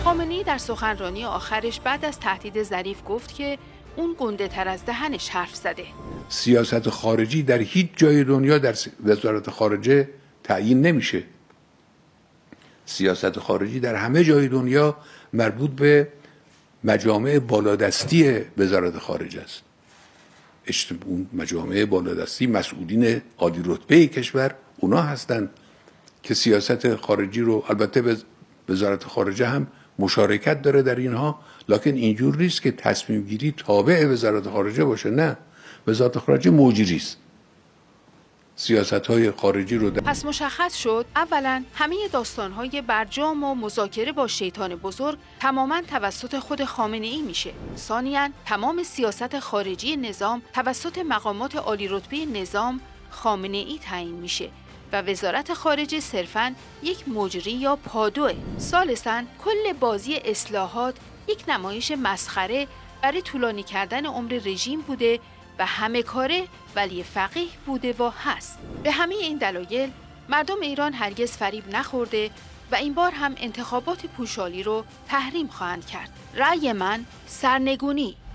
خامنه‌ای در سخنرانی آخرش بعد از تهدید ظریف گفت که اون گنده تر از دهنش حرف زده. سیاست خارجی در هیچ جای دنیا در وزارت خارجه تعیین نمیشه. سیاست خارجی در همه جای دنیا مربوط به مجامع بالادستی وزارت خارجه است. اون مجامع بالادستی مسئولین عالی رتبه کشور اونا هستند که سیاست خارجی رو، البته وزارت خارجه هم مشارکت داره در اینها، لکن اینجور نیست که تصمیم گیری تابع وزارت خارجه باشه. نه، وزارت خارجه مجری است. سیاست‌های خارجی رو پس مشخص شد اولا همه داستان‌های برجام و مذاکره با شیطان بزرگ تماماً توسط خود خامنه‌ای میشه. ثانیاً تمام سیاست خارجی نظام توسط مقامات عالی رتبه نظام خامنه‌ای تعیین میشه و وزارت خارجه صرفاً یک مجری یا پادوه. ثالثاً کل بازی اصلاحات یک نمایش مسخره برای طولانی کردن عمر رژیم بوده و همه کاره ولی فقیه بوده و هست. به همه این دلایل مردم ایران هرگز فریب نخورده و این بار هم انتخابات پوشالی رو تحریم خواهند کرد. رأی من سرنگونی.